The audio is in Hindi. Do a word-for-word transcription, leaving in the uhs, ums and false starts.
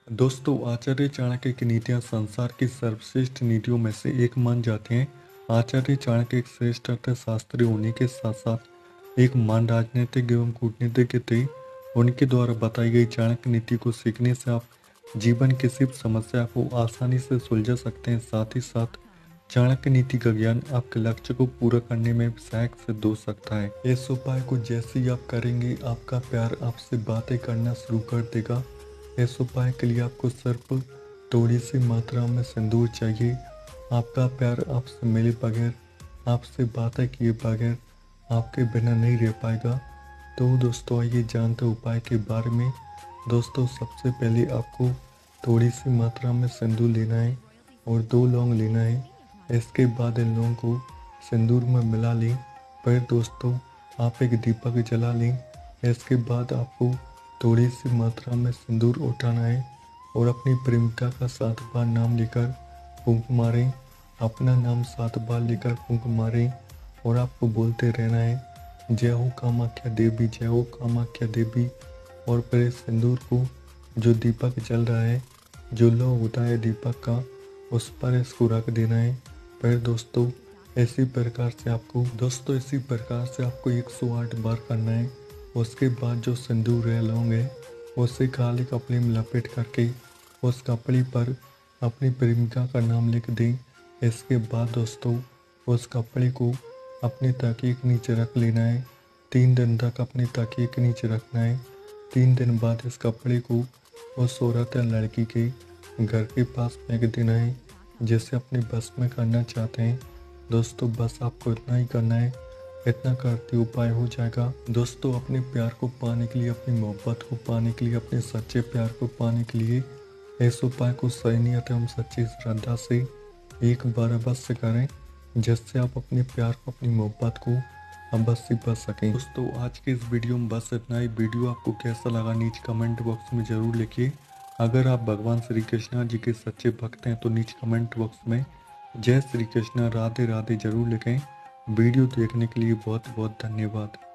दोस्तों, आचार्य चाणक्य की नीतियां संसार की सर्वश्रेष्ठ नीतियों में से एक मान जाती हैं। आचार्य चाणक्य एक श्रेष्ठ अर्थशास्त्री होने के साथ साथ एक महान राजनीतिक एवं कूटनीतिज्ञ थे। उनके द्वारा बताई गई चाणक्य नीति को सीखने से आप जीवन की किसी भी समस्या को आसानी से सुलझा सकते हैं। साथ ही साथ चाणक्य नीति का ज्ञान आपके लक्ष्य को पूरा करने में सहायक सिद्ध हो सकता है। इस उपाय को जैसे ही आप करेंगे, आपका प्यार आपसे बातें करना शुरू कर देगा। इस उपाय के लिए आपको सिर्फ थोड़ी सी मात्रा में सिंदूर चाहिए। आपका प्यार आपसे मिले बगैर, आपसे बातें किए बगैर आपके बिना नहीं रह पाएगा। तो दोस्तों, आइए जानते हैं उपाय के बारे में। दोस्तों, सबसे पहले आपको थोड़ी सी मात्रा में सिंदूर लेना है और दो लौंग लेना है। इसके बाद इन लौंग को सिंदूर में मिला लें। फिर दोस्तों, आप एक दीपक जला लें। इसके बाद आपको थोड़ी सी मात्रा में सिंदूर उठाना है और अपनी प्रेमिका का सात बार नाम लेकर फूंक मारें। अपना नाम सात बार लेकर फूंक मारें और आपको बोलते रहना है, जय हो कामाख्या देवी, जय हो कामाख्या देवी। और फिर इस सिंदूर को जो दीपक जल रहा है, जो लौ होता है दीपक का, उस पर इसको रख देना है। फिर दोस्तों, इसी प्रकार से आपको दोस्तों इसी प्रकार से आपको एक सौ आठ बार करना है। उसके बाद जो सिंदूर है, लौंग है, उसे काले कपड़े में लपेट करके उस कपड़े पर अपनी प्रेमिका का नाम लिख दें। इसके बाद दोस्तों, उस कपड़े को अपने तकिए के नीचे रख लेना है। तीन दिन तक अपने तकिए के नीचे रखना है। तीन दिन बाद इस कपड़े को उस औरत या लड़की के घर के पास फेंक देना है जिसे अपने बस में करना चाहते हैं। दोस्तों, बस आपको इतना ही करना है। इतना करते उपाय हो जाएगा। दोस्तों, अपने प्यार को पाने के लिए, अपनी मोहब्बत को पाने के लिए, अपने सच्चे प्यार को पाने के लिए इस उपाय को सही नियत एवं सच्ची श्रद्धा से एक बार अवश्य करें, जिससे आप अपने प्यार को, अपनी मोहब्बत को अवश्य पा सकें। दोस्तों, आज के इस वीडियो में बस इतना ही। वीडियो आपको कैसा लगा नीचे कमेंट बॉक्स में ज़रूर लिखिए। अगर आप भगवान श्री कृष्णा जी के सच्चे भक्त हैं तो नीचे कमेंट बॉक्स में जय श्री कृष्णा, राधे राधे जरूर लिखें। वीडियो देखने के लिए बहुत बहुत धन्यवाद।